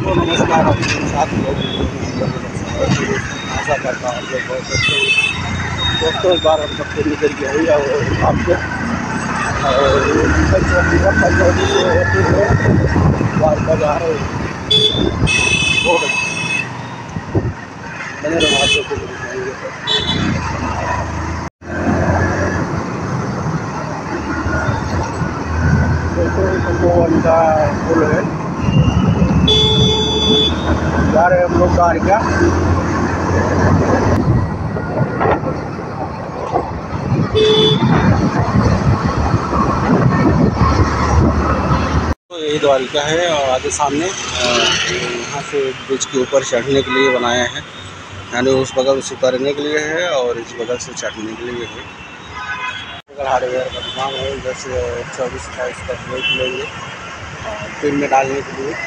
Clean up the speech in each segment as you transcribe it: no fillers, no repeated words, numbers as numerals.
दोस्तों नमस्कार, आप मेरे साथ लोग आशा करता हूँ आप लोग बहुत अच्छे हैं। दोस्तों एक बार हम सबसे निकल के आई और आपको बाजार है बहुत बने रहो आप लोग को दिखाएंगे। दोस्तों का पुल है, जा रहे हम लोग कार क्या तो यही द्वारिका है और आगे सामने यहाँ से ब्रिज के ऊपर चढ़ने के लिए बनाया है, यानी उस बगल से उतरने के लिए है और इस बगल से चढ़ने के लिए है। हार्डवेयर का दुकान है, इधर से 24-27 तक लेंगे फिर में डालने के लिए।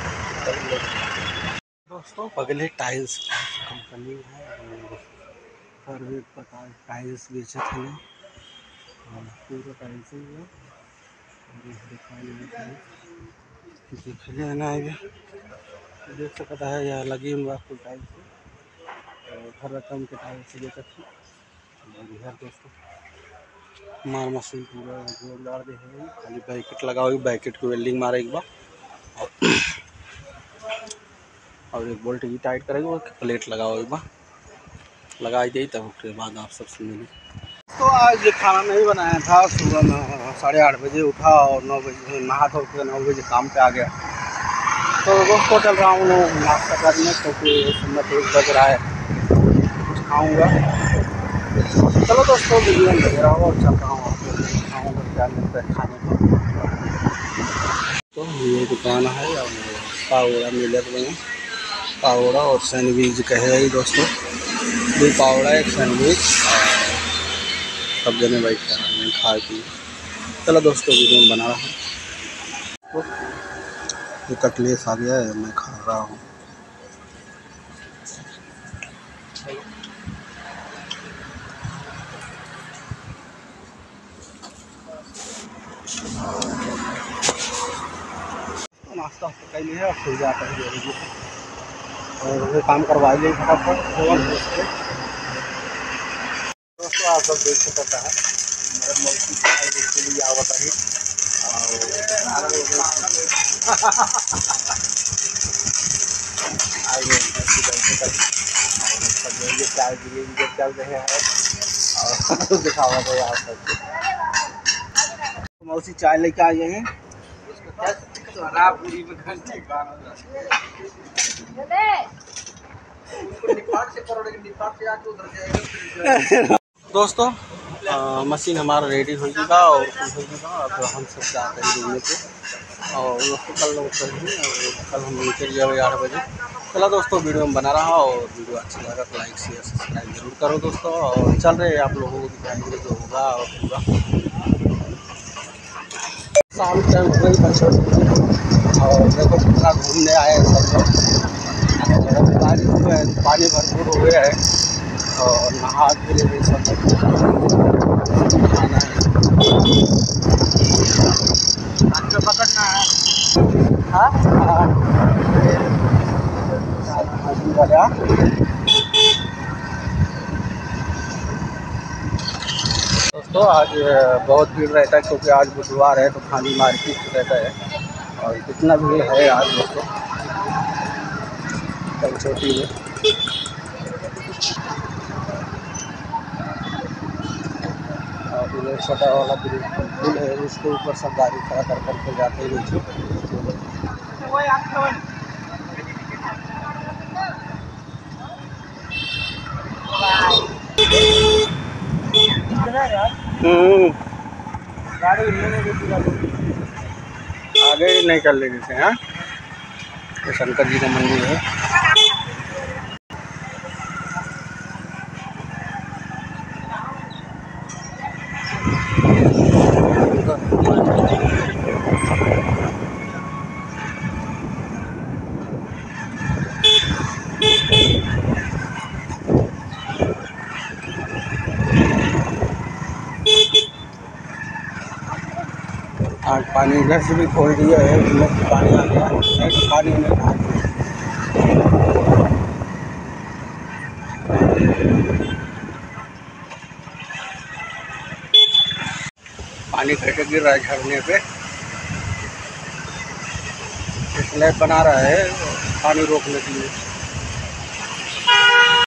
दोस्तों बगले टाइल्स कंपनी है, हर एक प्रकार टाइल्स बेचे थे, पूरा टाइल्स ही है। देख लेना है, देख सकता है यह लगी हुआ आपको टाइल्स और हर रकम के टाइल्स बेचे थे। दोस्तों मार मशीन पूरा जोरदार दे है, खाली बैकेट लगा हुई, बैकेट की वेल्डिंग मारे एक बार और एक बोल्ट भी टाइट करेगा और प्लेट लगा हुआ लगाई दी, तब उसके बाद आप सब सुनेंगे। तो आज खाना नहीं बनाया था, सुबह में 8:30 बजे उठा और 9 बजे नहा धो के 9 बजे काम पे आ गया। तो दोस्तों चल रहा हूँ नाश्ता करने, क्योंकि समय 1 बज रहा है, कुछ खाऊँगा। चलो दोस्तों वीडियो में लग रहा हो और चल रहा हूँ आप लोग खाऊँगा क्या मिलता है खाने को। तो ये दुकान है और पावड़ा मिलर में पावड़ा और सैंडविच कहे दोस्तों, 2 पावड़ा 1 सैंडविच सब जने बैठ कर खा पी। चलो दोस्तों वीडियो में बना रहा हूँ। तो कटलेस आ गया है, मैं खा रहा हूँ। तो नाश्ता कर लिया है, फिर जाता है और काम करवा लिए फटाफट। दोस्तों आप सब देख सकता है मेरा मौसी के लिए आवत है चाय चल रहे हैं और दिखावा गए आप सबको। मौसी चाय लेके आ गए हैं, दोस्तों मशीन हमारा रेडी हो गया और अब हम सब जाते हैं घूमने पे और कल हम नीचे जाए 8 बजे। चला दोस्तों वीडियो में बना रहा और वीडियो अच्छा लगा तो लाइक शेयर सब्सक्राइब जरूर करो दोस्तों। और चल रहे आप लोगों को दिखाएंगे जो होगा और पूरा शाम टाइम हो गई बच्चों और देखो कितना घूमने आए सब लोग। बारिश हुआ है, पानी भरपूर हो गया है और नहा के लिए सब खाना है, हाथ में पकड़ना है। हाँ दोस्तों आज बहुत भीड़ रहता है, क्योंकि आज बुधवार है तो खाली मार्केट रहता है और कितना भीड़ है आज दोस्तों कल छोटी में। और छोटा वाला पुल है, उसके ऊपर सब गाड़ी खड़ा कर करके जाते हैं नीचे। आगे ही नहीं कर ले देते हैं। ये शंकर जी का मंदिर है। आज पानी इधर से भी खोल दिया है, पानी आ गया, पानी में पानी कैसे गिर रहा है झरने पे, स्लैब बना रहा है पानी रोकने के लिए।